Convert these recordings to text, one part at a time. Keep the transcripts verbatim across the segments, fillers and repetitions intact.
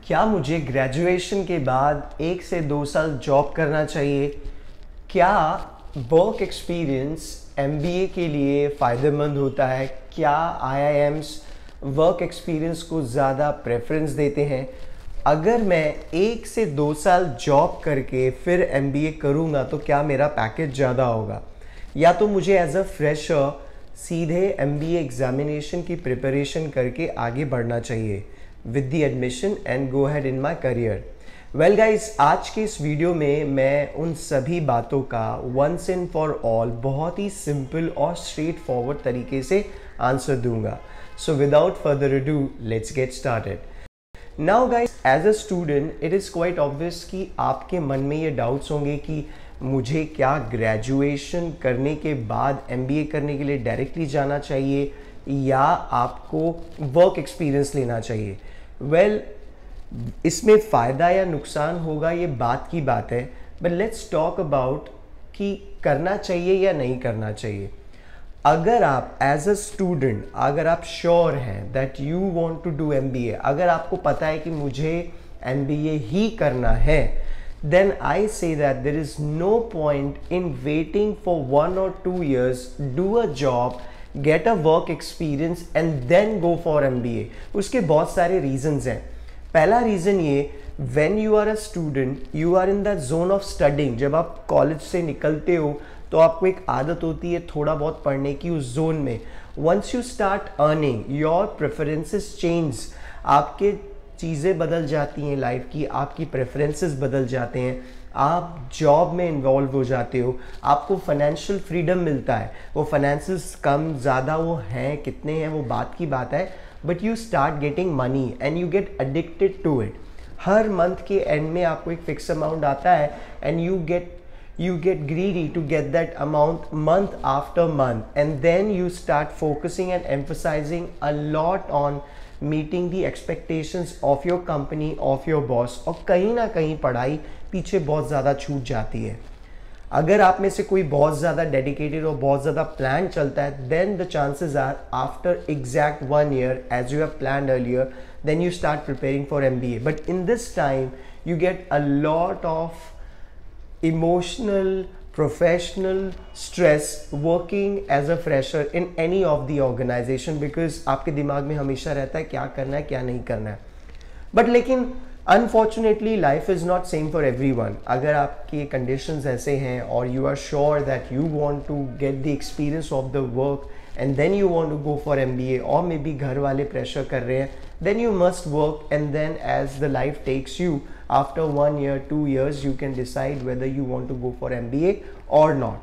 क्या मुझे ग्रेजुएशन के बाद एक से दो साल जॉब करना चाहिए? क्या वर्क एक्सपीरियंस एमबीए के लिए फ़ायदेमंद होता है? क्या आईआईएम्स वर्क एक्सपीरियंस को ज़्यादा प्रेफरेंस देते हैं? अगर मैं एक से दो साल जॉब करके फिर एमबीए करूँगा तो क्या मेरा पैकेज ज़्यादा होगा? या तो मुझे एज अ फ्रेशर सीधे एमबीए एग्जामिनेशन की प्रिपरेशन करके आगे बढ़ना चाहिए with the admission and go ahead in my career. Well guys, आज के इस वीडियो में मैं उन सभी बातों का once and for all बहुत ही सिंपल और स्ट्रेट फॉरवर्ड तरीके से आंसर दूंगा. So without further ado, let's get started. Now guys, as a student, it is quite obvious कि आपके मन में ये डाउट्स होंगे कि मुझे क्या ग्रेजुएशन करने के बाद एमबीए करने के लिए डायरेक्टली जाना चाहिए या आपको वर्क एक्सपीरियंस लेना चाहिए. वेल well, इसमें फ़ायदा या नुकसान होगा ये बात की बात है, बट लेट्स टॉक अबाउट कि करना चाहिए या नहीं करना चाहिए. अगर आप एज अ स्टूडेंट अगर आप श्योर हैं that you want to do MBA, अगर आपको पता है कि मुझे एमबीए ही करना है, then I say that there is no point in waiting for one or two years, do a job, get a work experience and then go for M B A. उसके बहुत सारे reasons हैं. पहला reason ये, when you are a student, you are in the zone of studying. जब आप college से निकलते हो तो आपको एक आदत होती है थोड़ा बहुत पढ़ने की उस जोन में. Once you start earning, your preferences change. आपके चीज़ें बदल जाती हैं लाइफ की, आपकी प्रेफरेंसेस बदल जाते हैं, आप जॉब में इन्वॉल्व हो जाते हो, आपको फाइनेंशियल फ्रीडम मिलता है. वो फाइनेंसेस कम ज़्यादा वो हैं कितने हैं वो बात की बात है, but you start getting money and you get addicted to it. हर मंथ के एंड में आपको एक फिक्स अमाउंट आता है and you get you get greedy to get that amount month after month, and then you start focusing and emphasizing a lot on meeting the expectations of your company, of your boss, और कहीं ना कहीं पढ़ाई पीछे बहुत ज़्यादा छूट जाती है. अगर आप में से कोई बहुत ज़्यादा डेडिकेटेड और बहुत ज़्यादा प्लान चलता है, then the chances are after exact one year as you have planned earlier, then you start preparing for M B A. But in this time you get a lot of emotional, professional stress working as a fresher in any of the organization, because आपके दिमाग में हमेशा रहता है क्या करना है क्या नहीं करना है. बट लेकिन unfortunately life is not same for everyone. अगर आपकी कंडीशंस ऐसे हैं और you are sure that you want to get the experience of the work and then you want to go for MBA, और may be घर वाले pressure कर रहे हैं, then you must work, and then as the life takes you, after one year, two years, you can decide whether you want to go for M B A or not.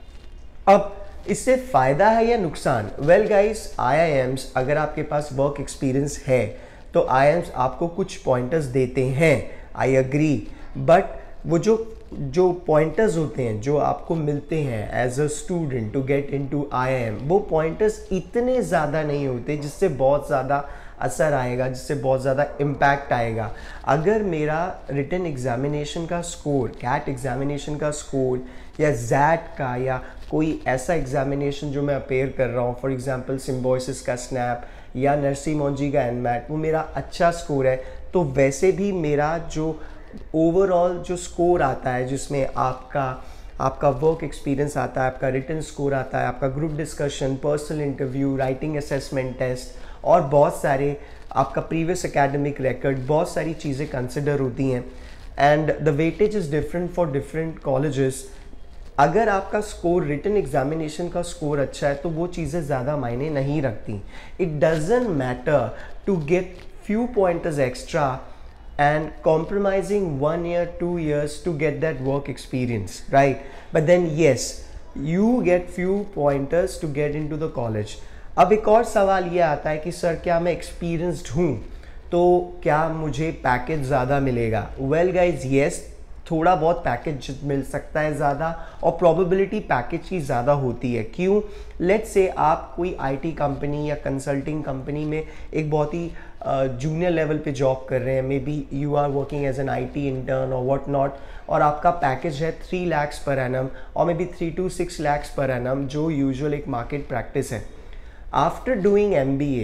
अब इससे फ़ायदा है या नुकसान? Well guys, I I Ms अगर आपके पास work experience है तो आई आई एम्स आपको कुछ पॉइंटर्स देते हैं, आई अग्री. बट वो जो जो पॉइंटर्स होते हैं जो आपको मिलते हैं as a student to get into I I M, वो पॉइंटर्स इतने ज़्यादा नहीं होते जिससे बहुत ज़्यादा असर आएगा, जिससे बहुत ज़्यादा इम्पैक्ट आएगा. अगर मेरा रिटन एग्जामिनेशन का स्कोर, कैट एग्जामिनेशन का स्कोर या जैट का या कोई ऐसा एग्जामिनेशन जो मैं अपेयर कर रहा हूँ, फॉर एग्जांपल सिम्बोसिस का स्नैप या नरसी मोंजी का एनमैट, वो मेरा अच्छा स्कोर है, तो वैसे भी मेरा जो ओवरऑल जो स्कोर आता है जिसमें आपका आपका वर्क एक्सपीरियंस आता है, आपका रिटन स्कोर आता है, आपका group discussion, personal interview, writing assessment test और बहुत सारे आपका प्रीवियस एकेडमिक रिकॉर्ड, बहुत सारी चीज़ें कंसिडर होती हैं. And the weightage is different for different colleges. अगर आपका स्कोर रिटन एग्जामिनेशन का स्कोर अच्छा है तो वो चीज़ें ज़्यादा मायने नहीं रखती. It doesn't matter to get few pointers extra and compromising one year, two years to get that work experience, right? But then yes, you get few pointers to get into the college. अब एक और सवाल ये आता है कि sir क्या मैं experienced हूँ तो क्या मुझे पैकेज ज़्यादा मिलेगा? Well guys, yes, थोड़ा बहुत पैकेज मिल सकता है ज़्यादा, और प्रोबेबिलिटी पैकेज की ज़्यादा होती है. क्यों? लेट्स से आप कोई आईटी कंपनी या कंसल्टिंग कंपनी में एक बहुत ही जूनियर लेवल पे जॉब कर रहे हैं, maybe you are working as an IT intern और व्हाट नॉट, और आपका पैकेज है थ्री लैक्स पर एनम और maybe three to six lakhs per annum, जो यूजुअल एक मार्केट प्रैक्टिस है. After doing MBA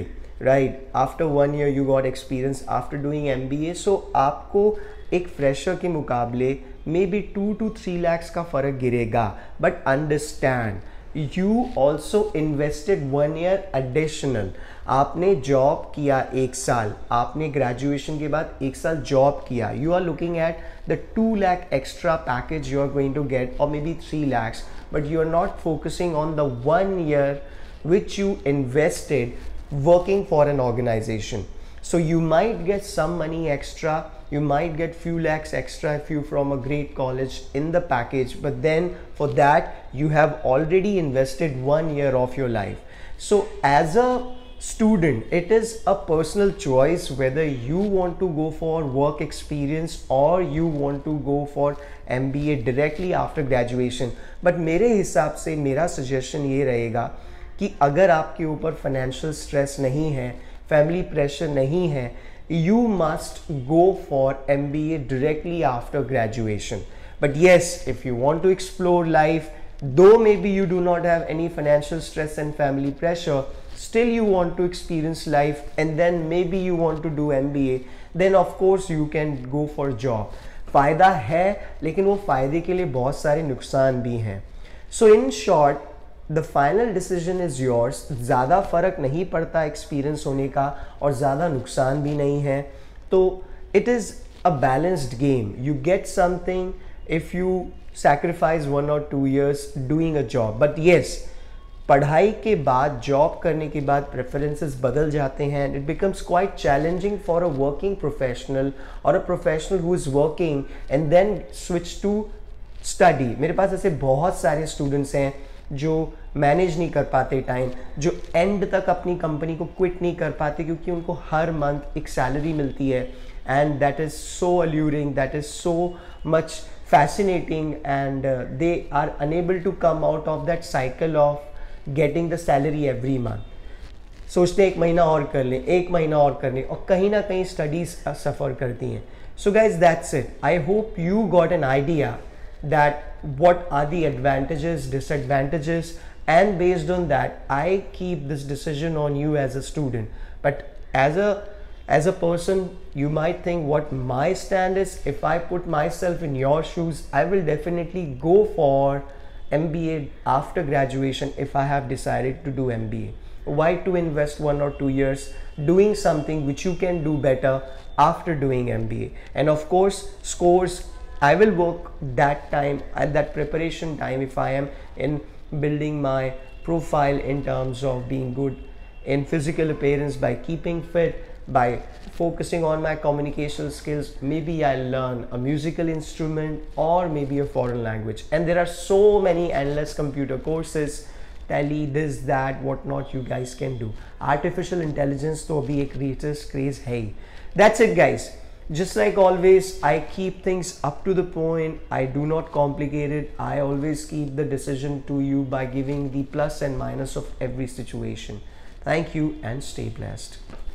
right, after one year you got experience after doing M B ए. सो आपको एक फ्रेशर के मुकाबले maybe two to three lakhs का फ़र्क गिरेगा. But understand, you also invested one year additional. आपने जॉब किया एक साल, आपने ग्रेजुएशन के बाद एक साल जॉब किया. You are looking at the two lakh extra package you are going to get, और maybe three lakhs, but you are not focusing on the one year which you invested working for an organization. So you might get some money extra, you might get few lakhs extra if you from a great college in the package, but then for that you have already invested one year of your life. So as a student, it is a personal choice whether you want to go for work experience or you want to go for M B A directly after graduation. But मेरे हिसाब से मेरा suggestion ये रहेगा कि अगर आपके ऊपर फाइनेंशियल स्ट्रेस नहीं है, फैमिली प्रेशर नहीं है, you must go for M B A directly after graduation. But yes, if you want to explore life, though maybe you do not have any financial stress and family pressure, still you want to experience life, and then maybe you want to do M B A, then of course you can go for job. फ़ायदा है, लेकिन वो फ़ायदे के लिए बहुत सारे नुकसान भी हैं. So in short, the final decision is yours. ज़्यादा फ़र्क नहीं पड़ता एक्सपीरियंस होने का, और ज़्यादा नुकसान भी नहीं है. तो it is a balanced game. You get something if you sacrifice one or two years doing a job. But yes, पढ़ाई के बाद, जॉब करने के बाद प्रेफरेंसेस बदल जाते हैं. It becomes quite challenging for a working professional और a professional who is working and then switch to study. मेरे पास ऐसे बहुत सारे स्टूडेंट्स हैं जो मैनेज नहीं कर पाते टाइम, जो एंड तक अपनी कंपनी को क्विट नहीं कर पाते क्योंकि उनको हर मंथ एक सैलरी मिलती है. And that is so alluring, that is so much fascinating, and uh, they are unable to come out of that cycle of getting the salary every month. सोचते एक महीना और कर लें, एक महीना और कर लें, और कहीं ना कहीं स्टडीज सफ़र करती हैं. So guys, that's it. I hope you got an idea that what are the advantages, disadvantages, and based on that I keep this decision on you as a student. But as a as a person, you might think what my stand is. If I put myself in your shoes, I will definitely go for M B A after graduation if I have decided to do M B A. Why to invest one or two years doing something which you can do better after doing M B A? And of course, scores, I will work that time, at that preparation time, if I am in building my profile in terms of being good in physical appearance, by keeping fit, by focusing on my communication skills. Maybe I'll learn a musical instrument or maybe a foreign language. And there are so many endless computer courses, tally, this, that, what not you guys can do. Artificial intelligence to abhi ek latest craze hai. That's it guys. Just like always, I keep things up to the point. I do not complicate it. I always keep the decision to you by giving the plus and minus of every situation. Thank you and stay blessed.